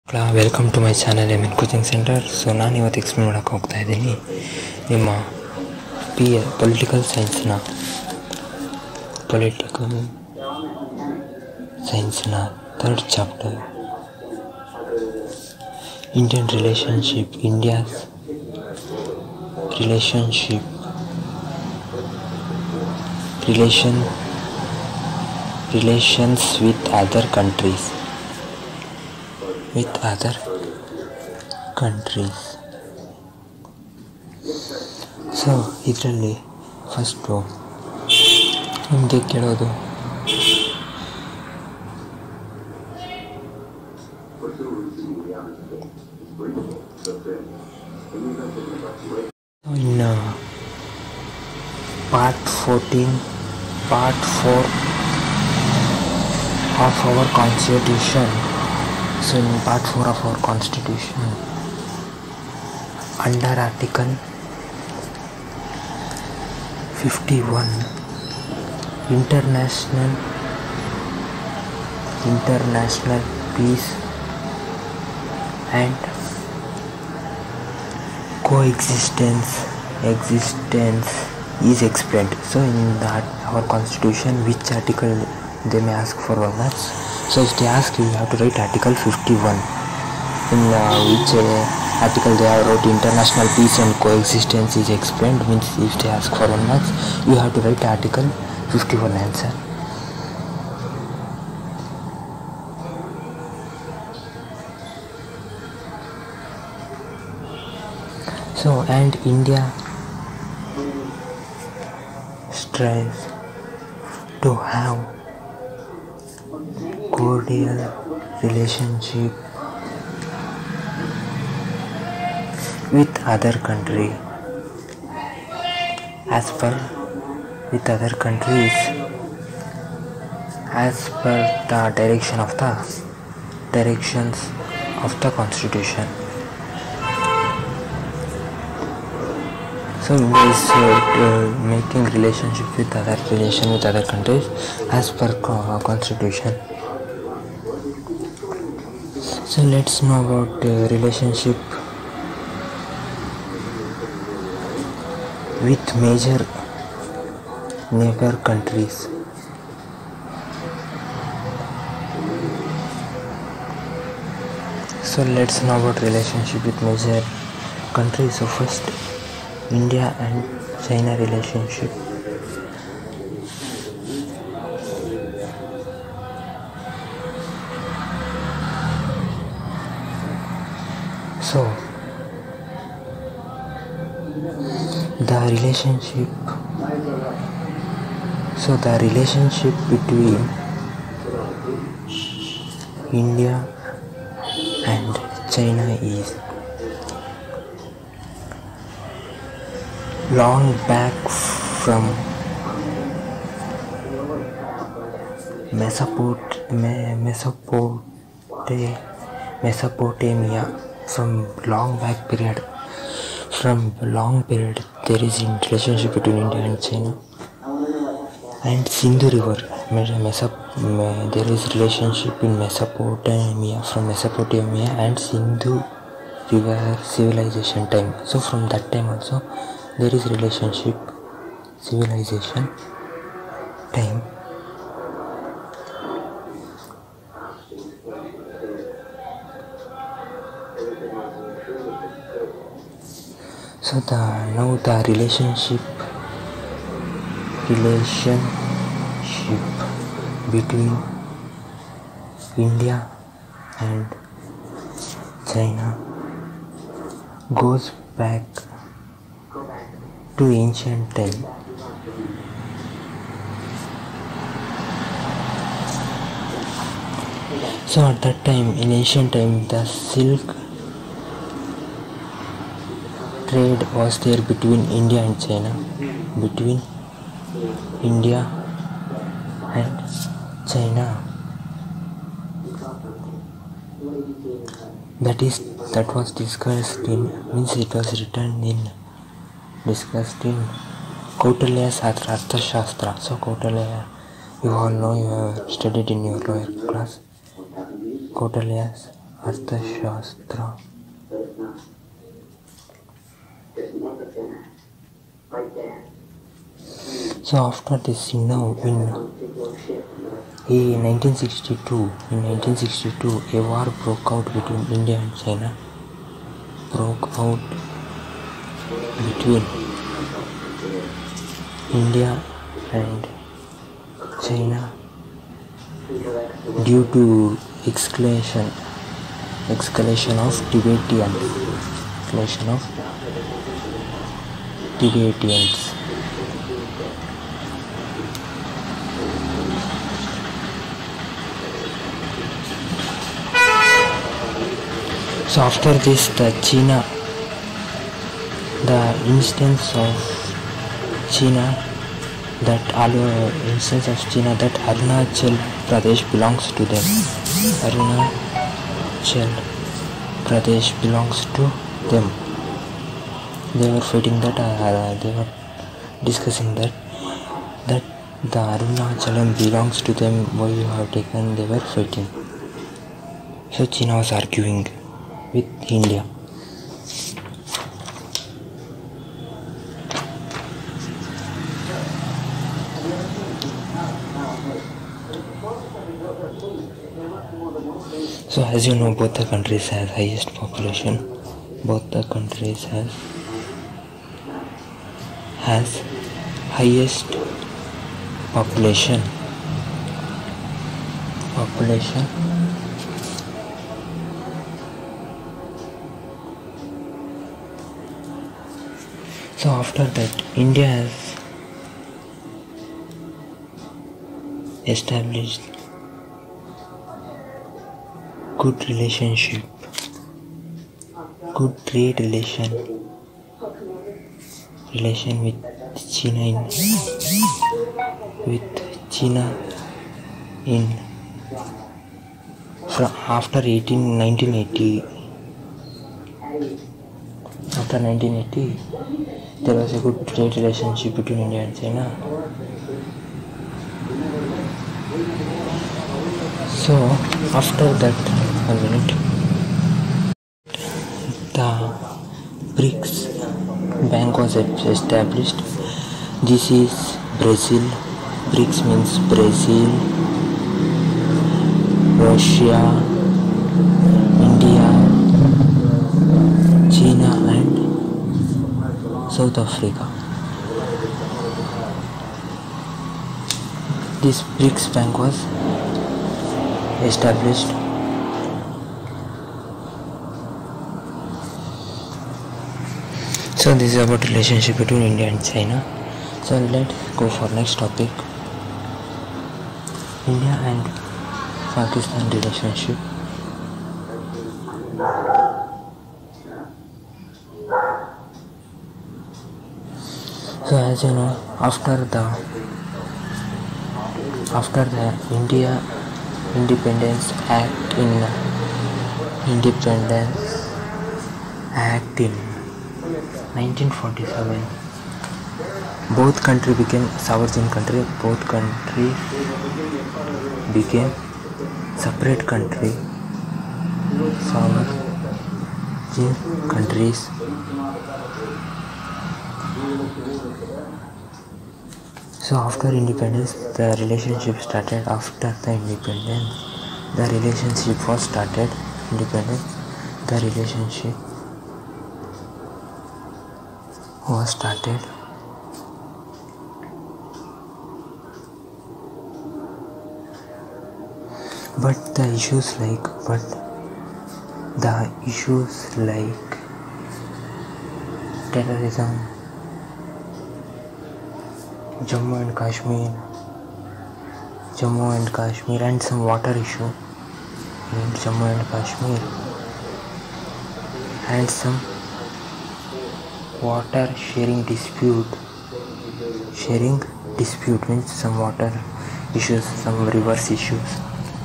Welcome to my channel ಎಮಿನ್ coaching centre. So ನಾನು ಇವತ್ತು ಎಕ್ಸ್ಪ್ಲೇನ್ ಮಾಡೋಕ್ಕೆ ಹೋಗ್ತಾ ಇದ್ದೀನಿ ನಿಮ್ಮ ಪೊಲಿಟಿಕಲ್ ಸೈನ್ಸ್ನ third chapter Indian India's relations with other countries. So ಇದರಲ್ಲಿ ಫಸ್ಟು ನಿಮಗೆ ಕೇಳೋದು ಇನ್ನು part 4 of our constitution. So in part 4 of our constitution, under article 51, international peace and coexistence is explained. So in that our constitution, which article they may ask for one marks. So if they ask you, you have to write article 51. In which article they have wrote international peace and coexistence is explained, means if they ask for one marks, you have to write article 51 answer. So and India strives to have cordial relationship with other country as per the directions of the constitution. So India is making relationship with other countries as per constitution. So let's know about relationship with major neighbor countries. So let's know about relationship with major countries. So first, India and China relationship. So the relationship between India and China is long back from Mesopotamia. From long period there is a relationship between India and China. And Sindhu River, there is relationship in Mesopotamia, from Mesopotamia and Sindhu River civilization time. So from that time also there is relationship, civilization time. So now the relationship between India and China goes back to ancient time. So at that time, in ancient time, the Silk trade was there between India and China, that was discussed in, means it was discussed in Kautilya's Arthashastra. So Kautilya, you all know, you have studied in your lower class. Kautilya's Arthashastra. So after this, in 1962, a war broke out between India and China. Due to escalation of Tibetans. So after this, the instance of China that Arunachal Pradesh belongs to them. They were fighting that. They were discussing that the Arunachalam belongs to them. Why you have taken? They were fighting. So China was arguing with India. So as you know, both the countries have highest population. Both the countries has highest population. So after that, India has established good trade relation with China after 1980. After 1980, there was a good trade relationship between India and China. So after that, the BRICS Bank was established. This is Brazil. BRICS means Brazil, Russia, India, China and South Africa. This BRICS Bank was established. So this is about relationship between India and China. So let's go for next topic. India and Pakistan relationship. So as you know, after the India Independence Act in 1947, both countries became sovereign country. Both countries became separate country, sovereign countries. So after independence, the relationship started. After the independence, the relationship was started. Independence, the relationship was started. But the issues like terrorism, Jammu and Kashmir and some water issue in Jammu and Kashmir and some water sharing dispute means some water issues, some rivers issues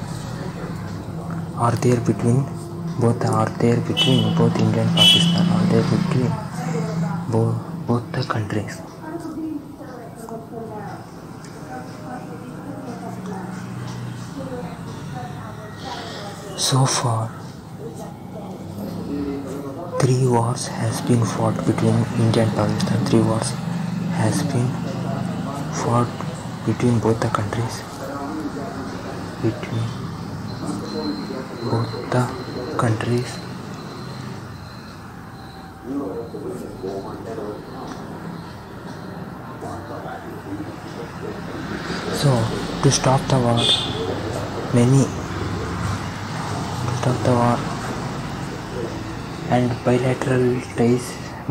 are there between both India and Pakistan, are there between both the countries. So far 3 wars has been fought between India and Pakistan. 3 wars has been fought between both the countries. So to stop the war, many bilateral ties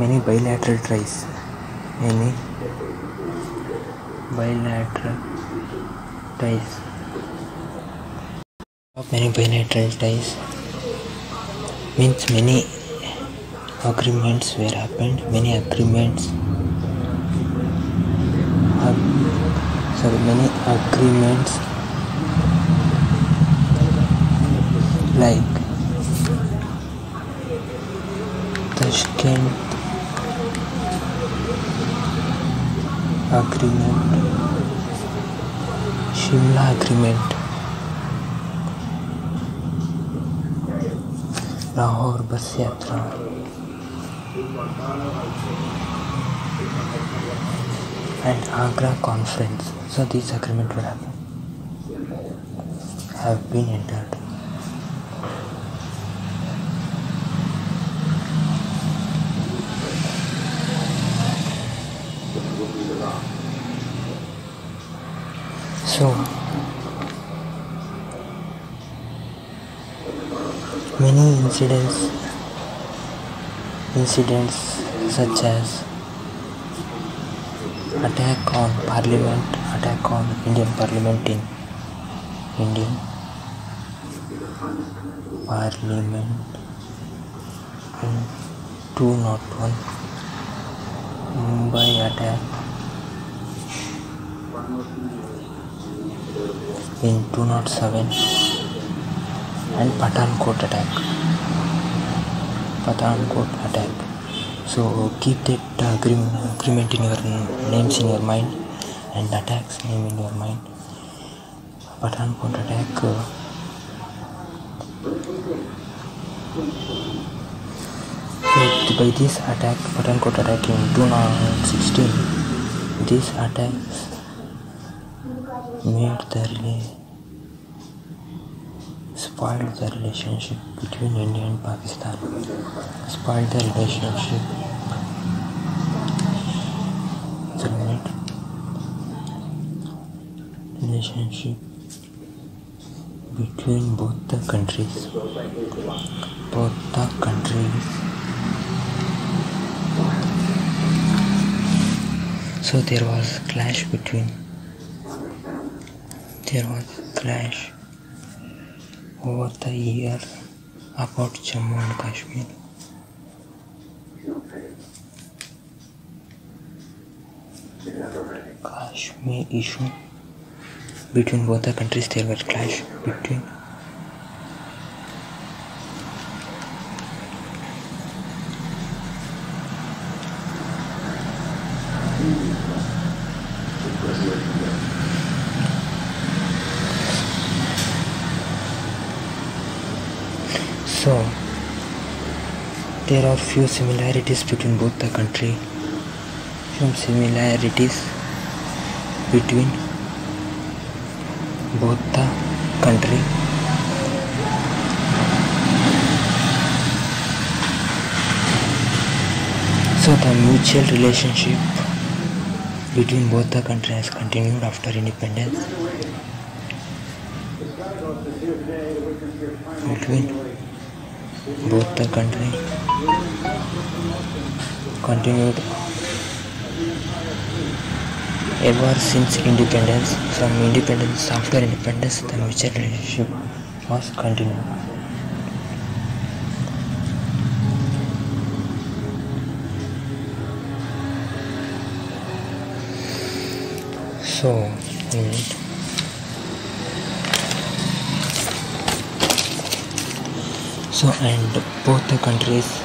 means many agreements were happened. Many agreements like Tashkent Agreement, Shimla Agreement, Lahore Bus Yatra, and Agra Conference. So these agreements have been entered. So many incidents such as attack on Indian Parliament in 201, Mumbai attack in 207, and Pathankot attack. So keep that agreement in your names in your mind and attacks name in your mind. Pathankot attack. So by this attack, Pathankot attack in 2016, these attacks spoiled the relationship between India and Pakistan. Spoiled the relationship between both the countries. So there was clash over the year about Jammu and Kashmir. Kashmir issue between both the countries. There was clash between. So there are few similarities between both the country. So the mutual relationship between both the countries has continued after independence. Both the countries continued ever since independence. After independence, the mutual relationship was continued. So and both the countries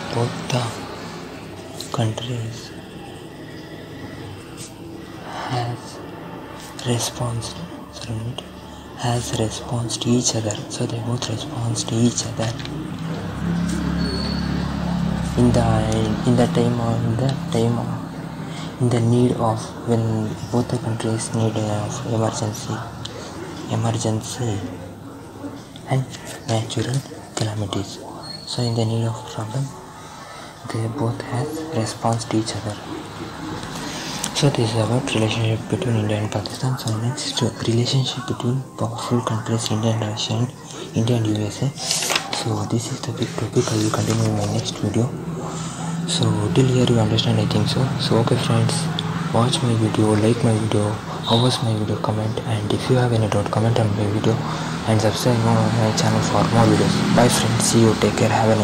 has response to each other. So they both respond to each other. in the need of when both the countries need of emergency and natural calamities. So in the need of problem, they both have response to each other. So this is about relationship between India and Pakistan. So next, relationship between powerful countries India and Russia and India and USA. So this is the big topic. I will continue in my next video. So till here you understand, I think so. So okay friends, watch my video, like my video, how was my video, comment, and if you have any doubt, comment on my video and subscribe my channel for more videos. Bye friends, see you, take care, have a nice